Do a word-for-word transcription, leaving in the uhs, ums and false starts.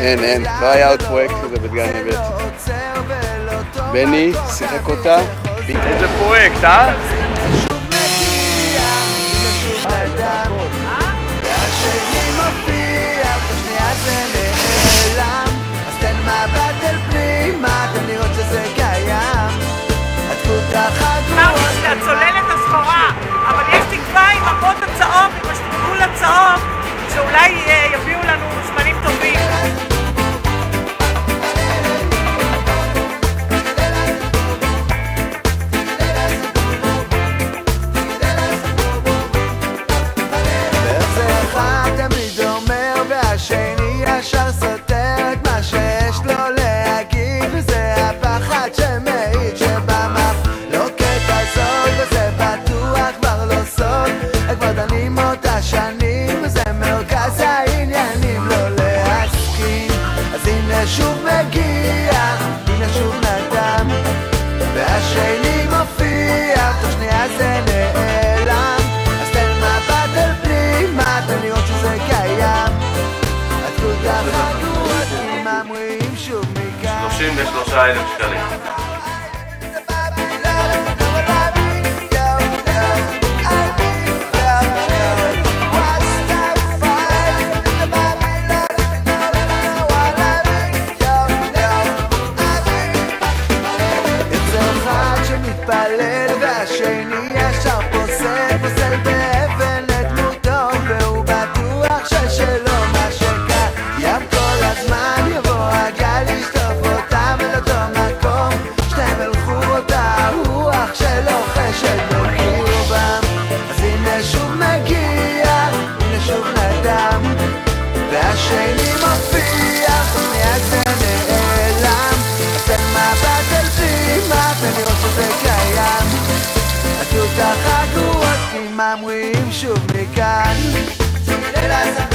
אין, אין, לא היה עוד פרויקט כזה בדגן נבט. בני שיחק אותה. איזה פרויקט, אה? אמרתי שאתה צולל את הסחורה, אבל יש תקווה עם המות הצהוב, עם השתגול הצהוב, שאולי יביאו לנו זמנים טובים. וזה אחד תמיד אומר והשני ישר סותר את מה שיש לו להגיד, וזה הפחד שמעיד שבמחלוקת הזאת, וזה בטוח כבר לא סוד, כבר דנים אותה שנים, וזה מרכז העניינים לא להסכים. אז הנה שוב מגיע, הנה שוב נדם, והשני מופיע, תוך שנייה זה נעלם. אז תן מבט אל פנימה, תן לראות שזה קיים. את כל כך רגועות, אם אמרים שוב מכאן שלושים ושלושה אלף שקלים. מתפלל והשני ישר פוסל, פוסל באבן לדמותו, והוא בטוח ששלו מה שקיים כל הזמן. יבוא הגל לשטוף אותם אל אותו מקום, שתיים הלכו אותה רוח שלו חשד בקרבם. אז הנה שוב מגיע, הנה שוב נדם, והשני מופיע, שנייה זה נעלם. אז תן מבט אל פנימה ונראות שזה קיים. את כל כך רגועות, אם אמרים שוב מכאן